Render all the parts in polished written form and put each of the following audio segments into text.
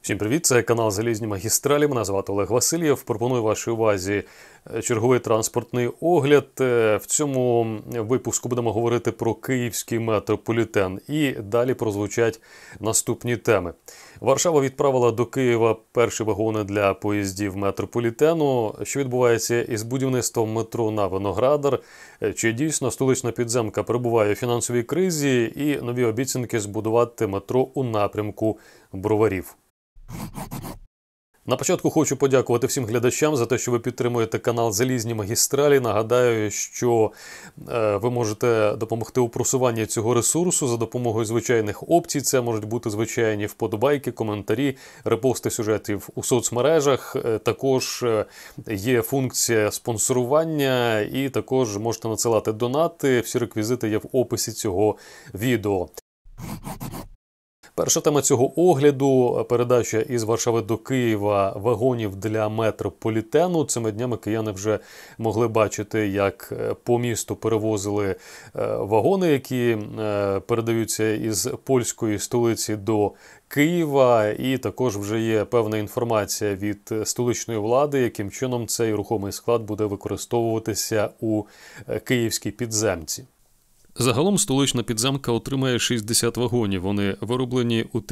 Всім привіт, це канал Залізні магістралі, мене звати Олег Васильєв. Пропоную вашій увазі черговий транспортний огляд. В цьому випуску будемо говорити про київський метрополітен і далі прозвучать наступні теми. Варшава відправила до Києва перші вагони для поїздів метрополітену. Що відбувається із будівництвом метро на Виноградар? Чи дійсно столична підземка перебуває у фінансовій кризі і нові обіцянки збудувати метро у напрямку Броварів? На початку хочу подякувати всім глядачам за те, що ви підтримуєте канал Залізні магістралі. Нагадаю, що ви можете допомогти у просуванні цього ресурсу за допомогою звичайних опцій. Це можуть бути звичайні вподобайки, коментарі, репости сюжетів у соцмережах. Також є функція спонсорування і також можете надсилати донати. Всі реквізити є в описі цього відео. Перша тема цього огляду – передача із Варшави до Києва вагонів для метрополітену. Цими днями кияни вже могли бачити, як по місту перевозили вагони, які передаються із польської столиці до Києва. І також вже є певна інформація від столичної влади, яким чином цей рухомий склад буде використовуватися у київській підземці. Загалом столична підземка отримає 60 вагонів. Вони вироблені у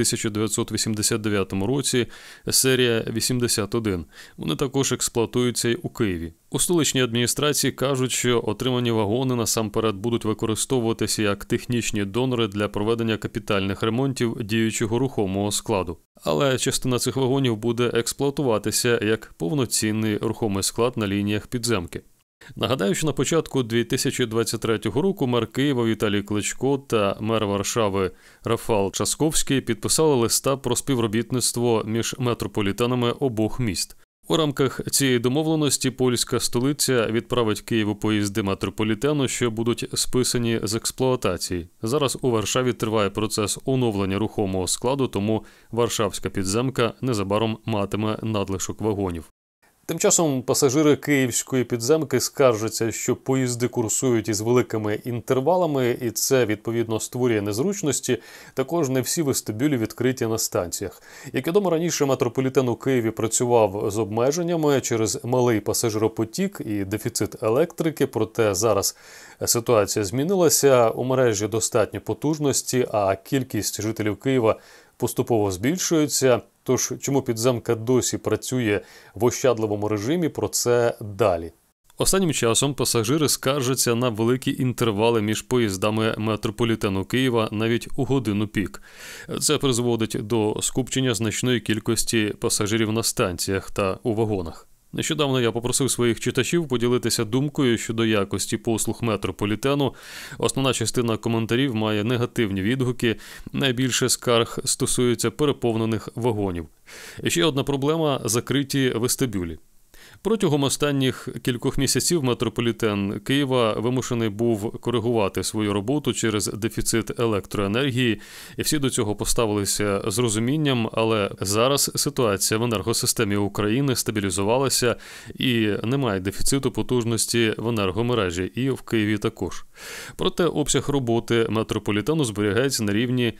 1989 році, серія 81. Вони також експлуатуються й у Києві. У столичній адміністрації кажуть, що отримані вагони насамперед будуть використовуватися як технічні донори для проведення капітальних ремонтів діючого рухомого складу. Але частина цих вагонів буде експлуатуватися як повноцінний рухомий склад на лініях підземки. Нагадаю, що на початку 2023 року мер Києва Віталій Кличко та мер Варшави Рафал Часковський підписали листа про співробітництво між метрополітенами обох міст. У рамках цієї домовленості польська столиця відправить Києву поїзди метрополітену, що будуть списані з експлуатації. Зараз у Варшаві триває процес оновлення рухомого складу, тому варшавська підземка незабаром матиме надлишок вагонів. Тим часом пасажири київської підземки скаржаться, що поїзди курсують із великими інтервалами, і це, відповідно, створює незручності. Також не всі вестибюлі відкриті на станціях. Як відомо, раніше метрополітен у Києві працював з обмеженнями через малий пасажиропотік і дефіцит електрики, проте зараз ситуація змінилася. У мережі достатньо потужності, а кількість жителів Києва поступово збільшується. Тож, чому підземка досі працює в ощадливому режимі, про це далі. Останнім часом пасажири скаржаться на великі інтервали між поїздами метрополітену Києва навіть у годину пік. Це призводить до скупчення значної кількості пасажирів на станціях та у вагонах. Нещодавно я попросив своїх читачів поділитися думкою щодо якості послуг метрополітену. Основна частина коментарів має негативні відгуки, найбільше скарг стосується переповнених вагонів. І ще одна проблема – закриті вестибюлі. Протягом останніх кількох місяців метрополітен Києва вимушений був коригувати свою роботу через дефіцит електроенергії, і всі до цього поставилися з розумінням, але зараз ситуація в енергосистемі України стабілізувалася і немає дефіциту потужності в енергомережі, і в Києві також. Проте обсяг роботи метрополітену зберігається на рівні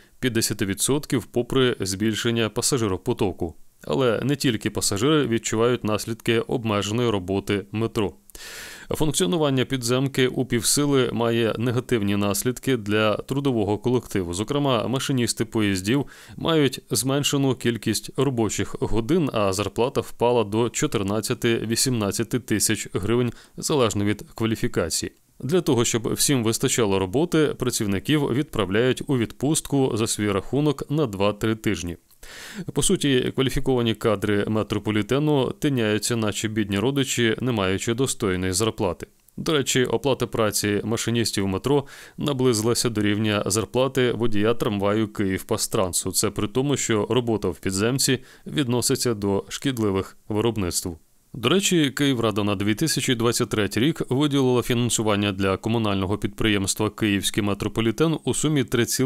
50% попри збільшення пасажиропотоку. Але не тільки пасажири відчувають наслідки обмеженої роботи метро. Функціонування підземки у півсили має негативні наслідки для трудового колективу. Зокрема, машиністи поїздів мають зменшену кількість робочих годин, а зарплата впала до 14-18 тисяч гривень залежно від кваліфікації. Для того, щоб всім вистачало роботи, працівників відправляють у відпустку за свій рахунок на 2-3 тижні. По суті, кваліфіковані кадри метрополітену тиняються, наче бідні родичі, не маючи достойної зарплати. До речі, оплата праці машиністів метро наблизилася до рівня зарплати водія трамваю «Київпастрансу». Це при тому, що робота в підземці відноситься до шкідливих виробництв. До речі, Київрада на 2023 рік виділила фінансування для комунального підприємства «Київський метрополітен» у сумі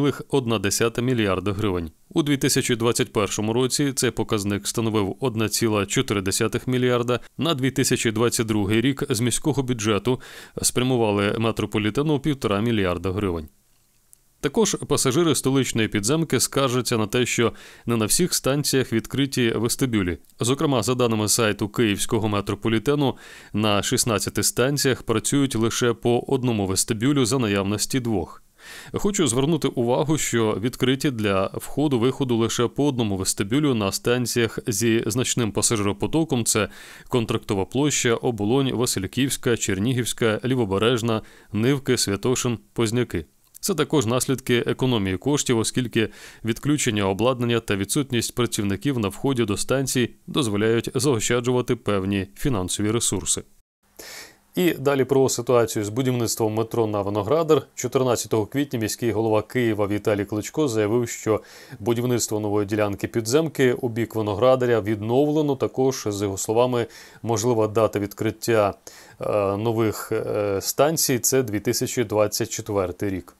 3,1 мільярда гривень. У 2021 році цей показник становив 1,4 мільярда. На 2022 рік з міського бюджету спрямували метрополітену 1,5 мільярда гривень. Також пасажири столичної підземки скаржаться на те, що не на всіх станціях відкриті вестибюлі. Зокрема, за даними сайту Київського метрополітену, на 16 станціях працюють лише по одному вестибюлю за наявності двох. Хочу звернути увагу, що відкриті для входу-виходу лише по одному вестибюлю на станціях зі значним пасажиропотоком – це Контрактова площа, Оболонь, Васильківська, Чернігівська, Лівобережна, Нивки, Святошин, Позняки. Це також наслідки економії коштів, оскільки відключення обладнання та відсутність працівників на вході до станцій дозволяють заощаджувати певні фінансові ресурси. І далі про ситуацію з будівництвом метро на Виноградар. 14 квітня міський голова Києва Віталій Кличко заявив, що будівництво нової ділянки підземки у бік Виноградаря відновлено. Також, з його словами, можлива дата відкриття нових станцій – це 2024 рік.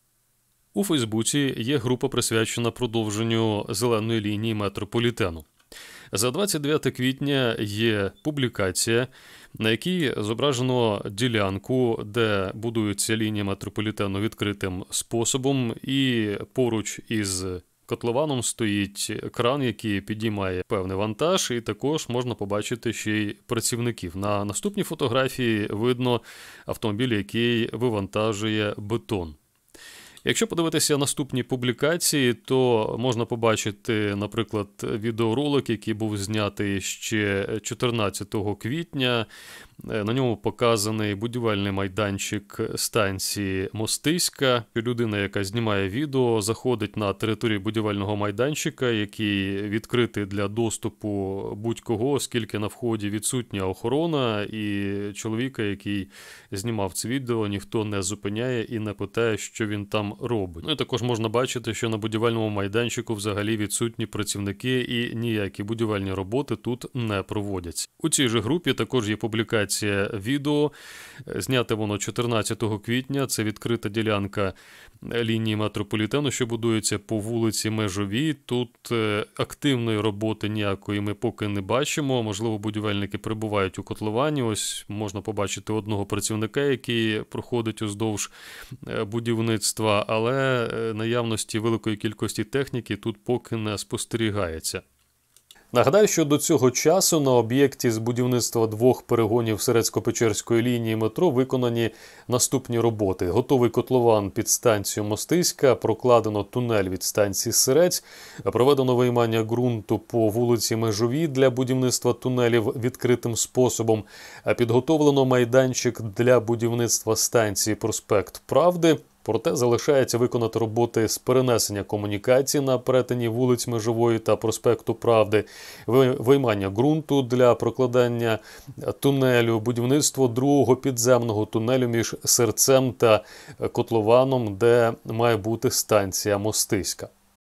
У Фейсбуці є група, присвячена продовженню зеленої лінії метрополітену. За 29 квітня є публікація, на якій зображено ділянку, де будується лінія метрополітену відкритим способом, і поруч із котлованом стоїть кран, який підіймає певний вантаж, і також можна побачити ще й працівників. На наступній фотографії видно автомобіль, який вивантажує бетон. Якщо подивитися наступні публікації, то можна побачити, наприклад, відеоролик, який був знятий ще 14 квітня. На ньому показаний будівельний майданчик станції Мостиська. Людина, яка знімає відео, заходить на територію будівельного майданчика, який відкритий для доступу будь-кого, оскільки на вході відсутня охорона, і чоловіка, який знімав це відео, ніхто не зупиняє і не питає, що він там робить. Ну і також можна бачити, що на будівельному майданчику взагалі відсутні працівники і ніякі будівельні роботи тут не проводяться. У цій же групі також є публікація відео, зняте воно 14 квітня, це відкрита ділянка лінії метрополітену, що будується по вулиці Межовій. Тут активної роботи ніякої ми поки не бачимо, можливо, будівельники перебувають у котловані, ось можна побачити одного працівника, який проходить уздовж будівництва, але наявності великої кількості техніки тут поки не спостерігається. Нагадаю, що до цього часу на об'єкті з будівництва двох перегонів Сирецько-Печерської лінії метро виконані наступні роботи. Готовий котлован під станцію Мостиська, прокладено тунель від станції Сирець, проведено виймання ґрунту по вулиці Межовій для будівництва тунелів відкритим способом, підготовлено майданчик для будівництва станції Проспект Правди. Проте залишається виконати роботи з перенесення комунікацій на перетині вулиць Межової та Проспекту Правди, виймання ґрунту для прокладання тунелю, будівництво другого підземного тунелю між Сирцем та котлованом, де має бути станція Мостиська.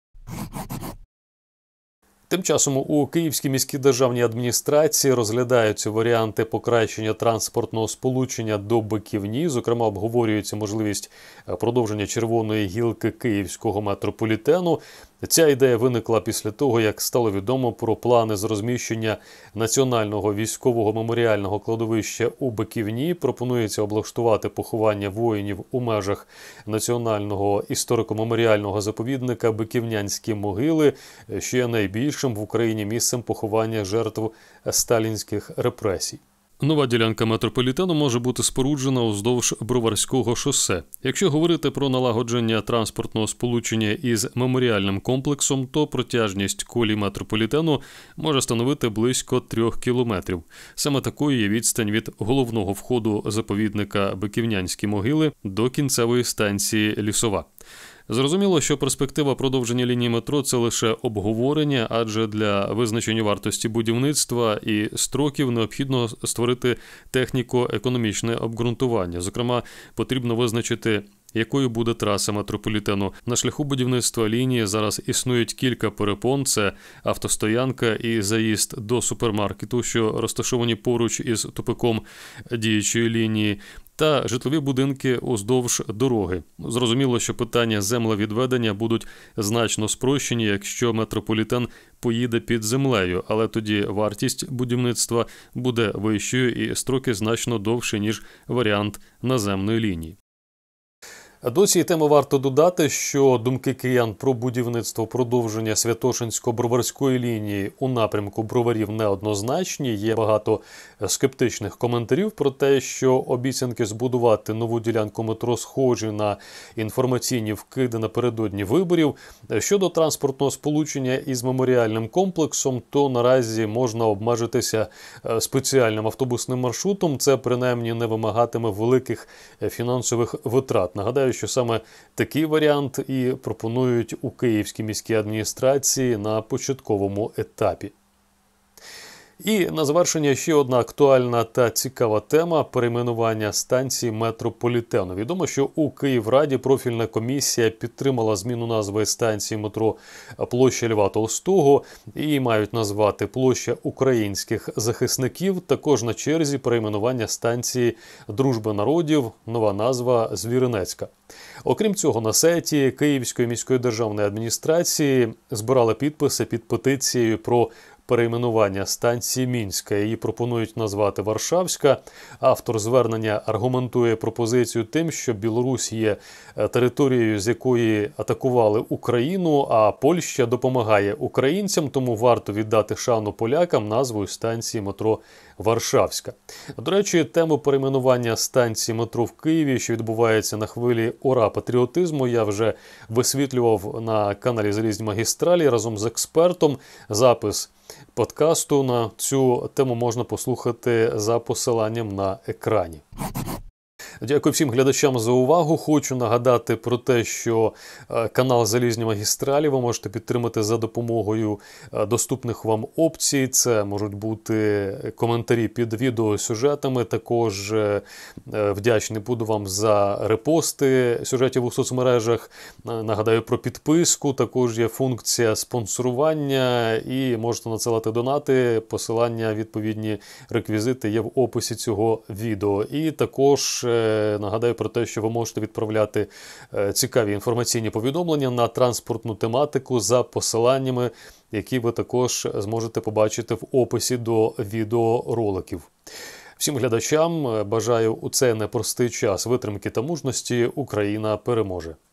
Тим часом у Київській міській державній адміністрації розглядаються варіанти покращення транспортного сполучення до Биківні. Зокрема, обговорюється можливість продовження червоної гілки Київського метрополітену. Ця ідея виникла після того, як стало відомо про плани з розміщення Національного військового меморіального кладовища у Биківні. Пропонується облаштувати поховання воїнів у межах Національного історико-меморіального заповідника Биківнянські могили, що є найбільшим в Україні місцем поховання жертв сталінських репресій. Нова ділянка метрополітену може бути споруджена уздовж Броварського шосе. Якщо говорити про налагодження транспортного сполучення із меморіальним комплексом, то протяжність колій метрополітену може становити близько 3 кілометрів. Саме такою є відстань від головного входу заповідника Биківнянські могили до кінцевої станції Лісова. Зрозуміло, що перспектива продовження лінії метро – це лише обговорення, адже для визначення вартості будівництва і строків необхідно створити техніко-економічне обґрунтування. Зокрема, потрібно визначити, якою буде траса метрополітену. На шляху будівництва лінії зараз існують кілька перепон – це автостоянка і заїзд до супермаркету, що розташовані поруч із тупиком діючої лінії, та житлові будинки уздовж дороги. Зрозуміло, що питання землевідведення будуть значно спрощені, якщо метрополітен поїде під землею, але тоді вартість будівництва буде вищою і строки значно довші, ніж варіант наземної лінії. До цієї теми варто додати, що думки киян про будівництво продовження Святошинсько-Броварської лінії у напрямку Броварів неоднозначні. Є багато скептичних коментарів про те, що обіцянки збудувати нову ділянку метро схожі на інформаційні вкиди напередодні виборів. Щодо транспортного сполучення із меморіальним комплексом, то наразі можна обмежитися спеціальним автобусним маршрутом. Це принаймні не вимагатиме великих фінансових витрат. Нагадаю, що саме такий варіант і пропонують у Київській міській адміністрації на початковому етапі. І на завершення ще одна актуальна та цікава тема – перейменування станції метрополітену. Відомо, що у Київраді профільна комісія підтримала зміну назви станції метро площа Льва Толстого. Її мають назвати площа українських захисників. Також на черзі перейменування станції Дружби народів, нова назва Звіринецька. Окрім цього, на сайті Київської міської державної адміністрації збирали підписи під петицією про перейменування станції Мінська. Її пропонують назвати Варшавська. Автор звернення аргументує пропозицію тим, що Білорусь є територією, з якої атакували Україну, а Польща допомагає українцям, тому варто віддати шану полякам назвою станції метро Варшавська. До речі, тему перейменування станції метро в Києві, що відбувається на хвилі ора-патріотизму, я вже висвітлював на каналі «Залізні магістралі» разом з експертом. Запис подкасту на цю тему можна послухати за посиланням на екрані. Дякую всім глядачам за увагу. Хочу нагадати про те, що канал «Залізні магістралі» ви можете підтримати за допомогою доступних вам опцій. Це можуть бути коментарі під відеосюжетами. Також вдячний буду вам за репости сюжетів у соцмережах. Нагадаю про підписку. Також є функція спонсорування і можете надсилати донати. Посилання, відповідні реквізити є в описі цього відео. І також нагадаю про те, що ви можете відправляти цікаві інформаційні повідомлення на транспортну тематику за посиланнями, які ви також зможете побачити в описі до відеороликів. Всім глядачам бажаю у цей непростий час витримки та мужності. Україна переможе!